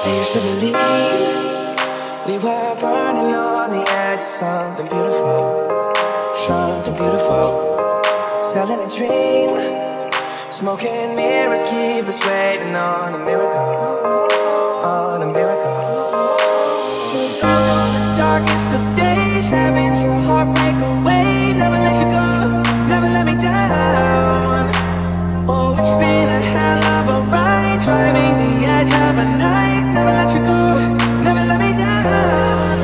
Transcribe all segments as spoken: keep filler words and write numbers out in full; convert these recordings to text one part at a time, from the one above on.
I used to believe we were burning on the edge of something beautiful, something beautiful. Selling a dream, smoking mirrors keep us waiting on a miracle, on a miracle. So go through the darkest of days, having to heartbreak away. Never let you go, never let me down. Oh, it's been a hell of a ride, driving the edge of a knife. Never let you go, never let me down.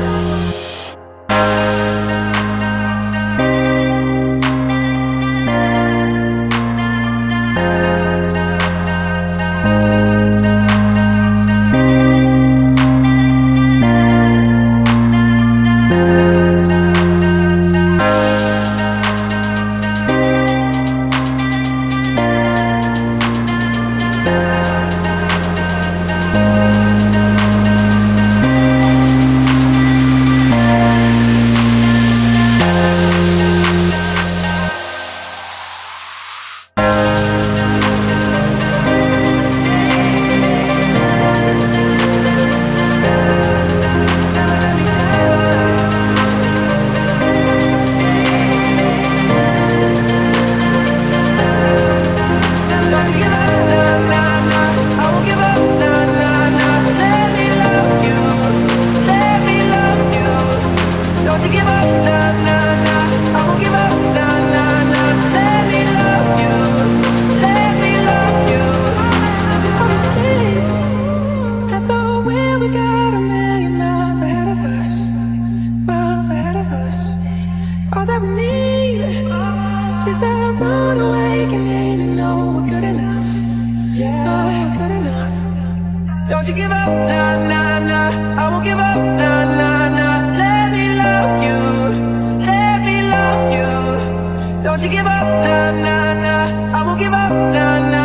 All that we need is a rude awakening to know we're good enough. Yeah, know we're good enough. Don't you give up, nah, nah, nah. I won't give up, nah, nah, nah. Let me love you, let me love you. Don't you give up, nah, nah, nah. I won't give up, nah, nah.